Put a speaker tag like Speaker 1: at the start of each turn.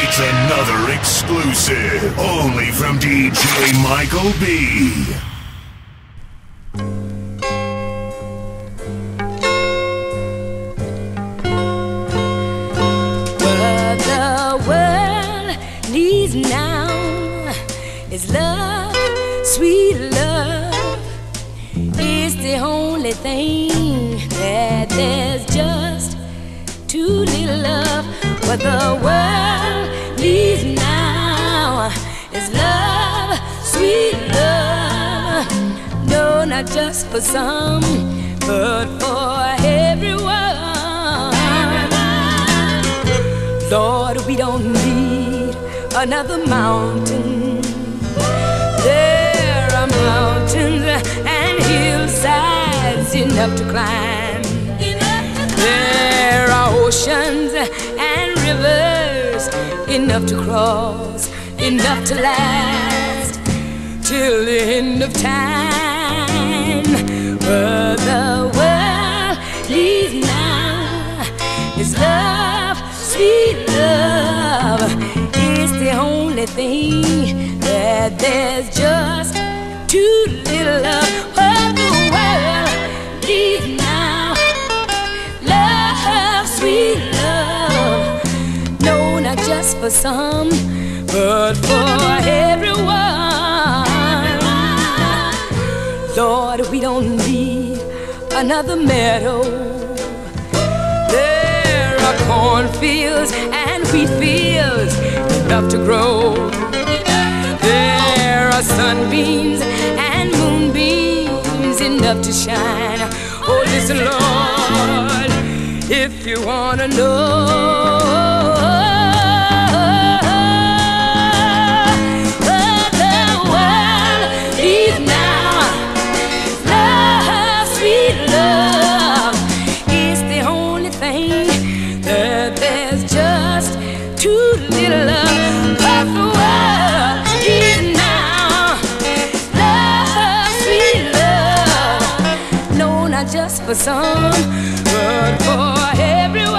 Speaker 1: It's another exclusive, only from DJ Michael B.
Speaker 2: What the world needs now is love, sweet love. It's the only thing that there's just too little of. What the world needs now is love, sweet love. No, not just for some, but for everyone. Lord, we don't need another mountain. There are mountains and hillsides enough to climb. There are oceans and rivers enough to cross, enough to last till the end of time. What the world needs now is love, sweet love. It's the only thing that there's just too little of. What the world needs now, love, sweet love. No, not just for some, but for everyone. Lord, we don't need another meadow. There are cornfields and wheat fields enough to grow. There are sunbeams and moonbeams enough to shine. Oh, listen, Lord, if you wanna know what the world needs now, love, sweet love. It's the only thing that there's just too little of. What the world needs now, love, sweet love. No, not just for some, but for everyone.